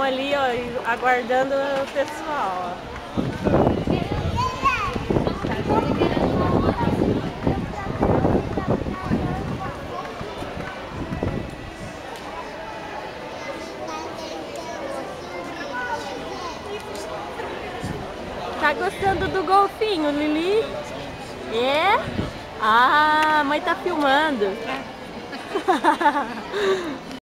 ali, ó, aguardando o pessoal, ó. Tá gostando do golfinho, Lili? É? Ah, a mãe tá filmando.